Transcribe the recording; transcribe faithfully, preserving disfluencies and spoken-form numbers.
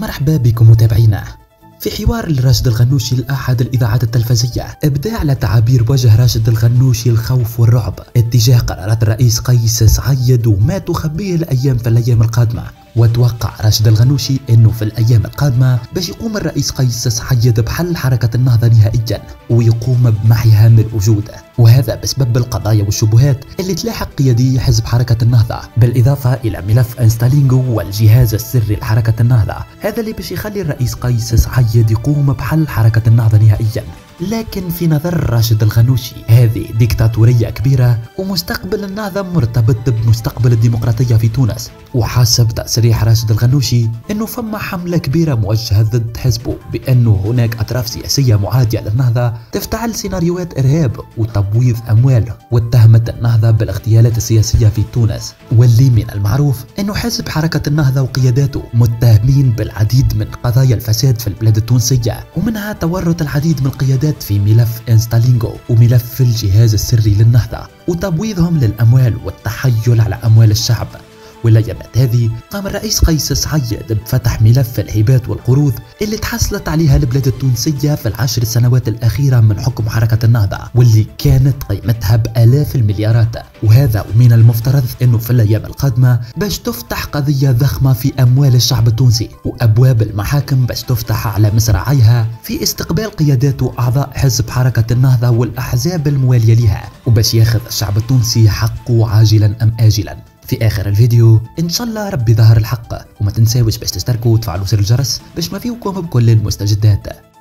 مرحبا بكم متابعينا. في حوار لراشد الغنوشي لأحد الإذاعات التلفزية أبدى على تعابير وجه راشد الغنوشي الخوف والرعب اتجاه قرارات الرئيس قيس سعيد وما تخبيه الأيام في الأيام القادمة. وتوقع راشد الغنوشي انه في الايام القادمه باش يقوم الرئيس قيس سعيد بحل حركه النهضه نهائيا ويقوم بمحيها من الوجود، وهذا بسبب القضايا والشبهات اللي تلاحق قيادي حزب حركه النهضه، بالاضافه الى ملف انستالينغو والجهاز السري لحركه النهضه، هذا اللي باش يخلي الرئيس قيس سعيد يقوم بحل حركه النهضه نهائيا. لكن في نظر راشد الغنوشي هذه ديكتاتورية كبيرة ومستقبل النهضة مرتبط بمستقبل الديمقراطية في تونس. وحسب تصريح راشد الغنوشي انه فما حملة كبيرة موجهة ضد حزبه بانه هناك اطراف سياسية معادية للنهضة تفتعل سيناريوهات ارهاب وتبويض اموال، واتهمت النهضة بالاغتيالات السياسية في تونس، واللي من المعروف انه حزب حركة النهضة وقياداته متهمين بالعديد من قضايا الفساد في البلاد التونسية، ومنها تورط العديد من القيادات في ملف انستالينغو وملف الجهاز السري للنهضة وتبويضهم للأموال والتحيل على أموال الشعب. والايامات هذه قام الرئيس قيس سعيد بفتح ملف الهبات والقروض اللي تحصلت عليها البلاد التونسية في العشر سنوات الأخيرة من حكم حركة النهضة، واللي كانت قيمتها بآلاف المليارات. وهذا ومن المفترض انه في الايام القادمة باش تفتح قضية ضخمة في اموال الشعب التونسي، وابواب المحاكم باش تفتح على مصراعيها في استقبال قيادات واعضاء حزب حركة النهضة والاحزاب الموالية لها، وباش ياخذ الشعب التونسي حقه عاجلا ام آجلا. في اخر الفيديو ان شاء الله ربي ظهر الحق، وما تنساوش باش تشتركوا وتفعلوا زر الجرس باش ما فيكم بكل المستجدات.